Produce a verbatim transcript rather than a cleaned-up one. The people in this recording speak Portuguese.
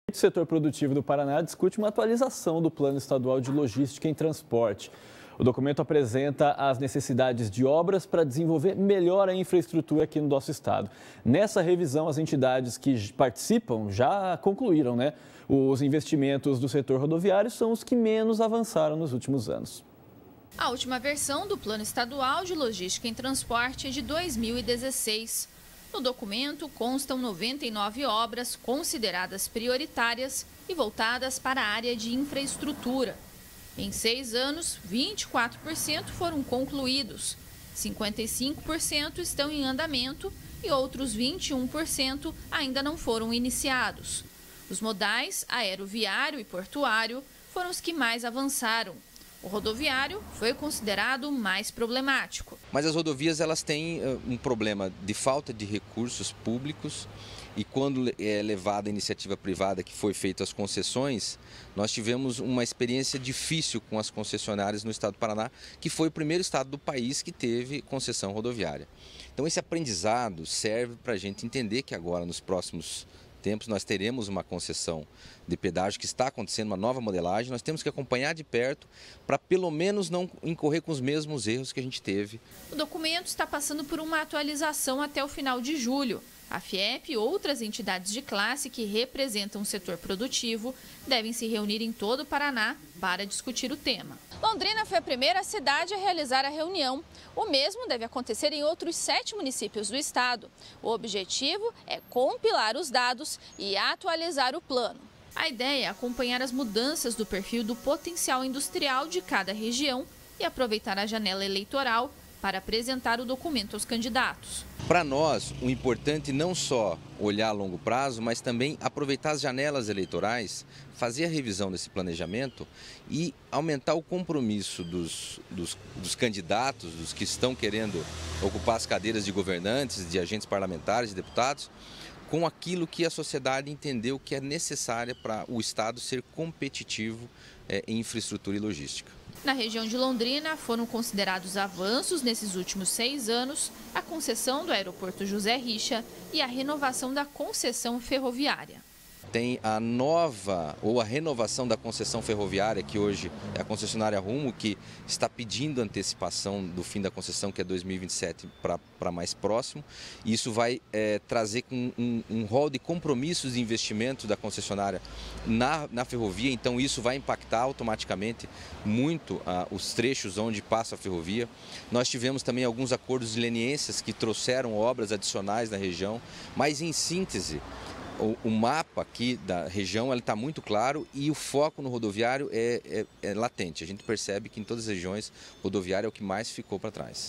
O setor produtivo do Paraná discute uma atualização do Plano Estadual de Logística em Transporte. O documento apresenta as necessidades de obras para desenvolver melhor a infraestrutura aqui no nosso estado. Nessa revisão, as entidades que participam já concluíram, né? Os investimentos do setor rodoviário são os que menos avançaram nos últimos anos. A última versão do Plano Estadual de Logística em Transporte é de dois mil e dezesseis. No documento constam noventa e nove obras consideradas prioritárias e voltadas para a área de infraestrutura. Em seis anos, vinte e quatro por cento foram concluídos, cinquenta e cinco por cento estão em andamento e outros vinte e um por cento ainda não foram iniciados. Os modais aeroviário e portuário foram os que mais avançaram. O rodoviário foi considerado mais problemático. Mas as rodovias elas têm um problema de falta de recursos públicos e quando é levada a iniciativa privada que foi feita as concessões, nós tivemos uma experiência difícil com as concessionárias no estado do Paraná, que foi o primeiro estado do país que teve concessão rodoviária. Então esse aprendizado serve para a gente entender que agora nos próximos tempos nós teremos uma concessão de pedágio que está acontecendo, uma nova modelagem, nós temos que acompanhar de perto para pelo menos não incorrer com os mesmos erros que a gente teve. O documento está passando por uma atualização até o final de julho. A FIEP e outras entidades de classe que representam o setor produtivo devem se reunir em todo o Paraná para discutir o tema. Londrina foi a primeira cidade a realizar a reunião. O mesmo deve acontecer em outros sete municípios do estado. O objetivo é compilar os dados e atualizar o plano. A ideia é acompanhar as mudanças do perfil do potencial industrial de cada região e aproveitar a janela eleitoral para apresentar o documento aos candidatos. Para nós, o importante não só olhar a longo prazo, mas também aproveitar as janelas eleitorais, fazer a revisão desse planejamento e aumentar o compromisso dos, dos, dos candidatos, dos que estão querendo ocupar as cadeiras de governantes, de agentes parlamentares, de deputados, com aquilo que a sociedade entendeu que é necessário para o Estado ser competitivo é, em infraestrutura e logística. Na região de Londrina, foram considerados avanços nesses últimos seis anos a concessão do aeroporto José Richa e a renovação da concessão ferroviária. Tem a nova ou a renovação da concessão ferroviária, que hoje é a concessionária Rumo, que está pedindo antecipação do fim da concessão, que é dois mil e vinte e sete, para mais próximo. E isso vai é, trazer um, um, um rol de compromissos de investimento da concessionária na, na ferrovia, então isso vai impactar automaticamente muito ah, os trechos onde passa a ferrovia. Nós tivemos também alguns acordos de leniências que trouxeram obras adicionais na região, mas em síntese, O, o mapa aqui da região está muito claro e o foco no rodoviário é, é, é latente. A gente percebe que em todas as regiões o rodoviário é o que mais ficou para trás.